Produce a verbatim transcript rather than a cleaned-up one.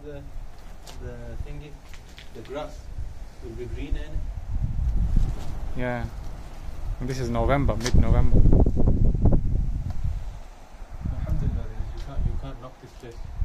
the the thingy, the grass will be green in. Yeah. And this is November, mid-November. Alhamdulillah, you can't you can't knock this place.